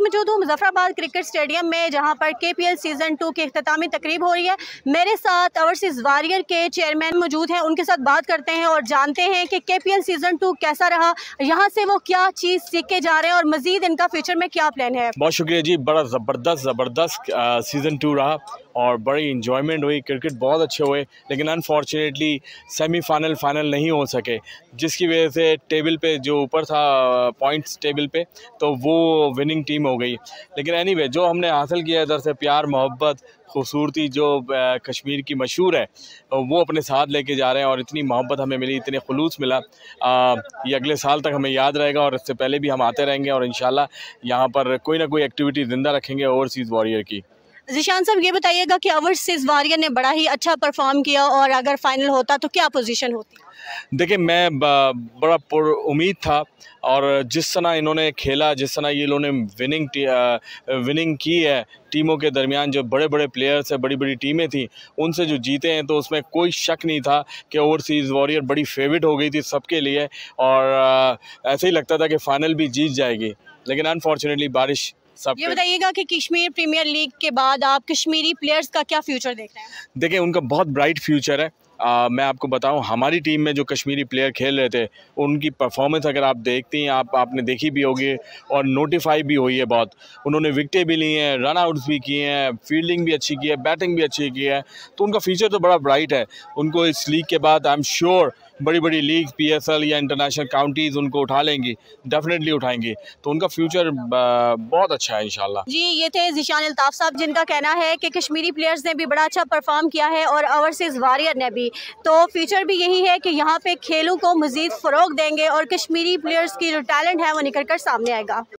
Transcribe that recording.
मौजूद हूँ Muzaffarabad cricket stadium में, जहाँ पर KPL सीज़न 2 की इख्तितामी तकरीब हो रही है। मेरे साथ ओवरसीज़ वॉरियर के चेयरमैन मौजूद हैं, उनके साथ बात करते हैं और जानते हैं कि KPL सीज़न 2 कैसा रहा, यहाँ से वो क्या चीज़ सीख के जा रहे हैं और मज़ीद इनका फ्यूचर में क्या प्लान है। बहुत शुक्रिया जी, बड़ा ज़बरदस्त सीज़न 2 रहा और बड़ी इंजॉयमेंट हुई। क्रिकेट बहुत अच्छे हुए, लेकिन अनफॉर्चुनेटली फाइनल नहीं हो सके, जिसकी वजह से टेबल पे जो ऊपर था पॉइंट्स टेबल पे, तो वो विनिंग टीम हो गई। लेकिन एनीवे जो हमने हासिल किया इधर से प्यार मोहब्बत खूबसूरती जो कश्मीर की मशहूर है, वो अपने साथ लेके जा रहे हैं और इतनी मोहब्बत हमें मिली, इतने खुलूस मिला। ये अगले साल तक हमें याद रहेगा और इससे पहले भी हम आते रहेंगे और इंशाल्लाह यहाँ पर कोई ना कोई एक्टिविटी ज़िंदा रखेंगे ओवरसीज़ वॉरियर की। ज़ीशान साहब, ये बताइएगा कि ओवरसीज़ वॉरियर ने बड़ा ही अच्छा परफॉर्म किया और अगर फाइनल होता तो क्या पोजीशन होती? देखिए, मैं बड़ा उम्मीद था और जिस तरह इन्होंने खेला, जिस तरह ये इन्होंने विनिंग की है, टीमों के दरमियान जो बड़े बड़े प्लेयर्स हैं, बड़ी बड़ी टीमें थी, उनसे जो जीते हैं, तो उसमें कोई शक नहीं था कि ओवरसीज़ वॉरियर बड़ी फेवरेट हो गई थी सबके लिए और ऐसे ही लगता था कि फ़ाइनल भी जीत जाएगी, लेकिन अनफॉर्चुनेटली बारिश। ये बताइएगा कि कश्मीर प्रीमियर लीग के बाद आप कश्मीरी प्लेयर्स का क्या फ्यूचर देख रहे हैं? देखिए, उनका बहुत ब्राइट फ्यूचर है। मैं आपको बताऊं, हमारी टीम में जो कश्मीरी प्लेयर खेल रहे थे, उनकी परफॉर्मेंस अगर आप देखती हैं, आपने देखी भी होगी और नोटिफाई भी हुई है बहुत। उन्होंने विकेटें भी ली हैं, रन आउट्स भी किए हैं, फील्डिंग भी अच्छी की है, बैटिंग भी अच्छी की है, तो उनका फ्यूचर तो बड़ा ब्राइट है। उनको इस लीग के बाद आई एम श्योर बड़ी बड़ी लीग PSL या इंटरनेशनल काउंटीज़ उनको उठा लेंगी, डेफिनेटली उठाएंगी, तो उनका फ्यूचर बहुत अच्छा है इंशाल्लाह। जी, ये थे ज़ीशान अल्ताफ़ साहब, जिनका कहना है कि कश्मीरी प्लेयर्स ने भी बड़ा अच्छा परफॉर्म किया है और ओवरसीज़ वॉरियर ने भी, तो फ्यूचर भी यही है कि यहाँ पे खेलों को मज़ीद फ़रोग़ देंगे और कश्मीरी प्लेयर्स की जो टैलेंट है वो निकल कर सामने आएगा।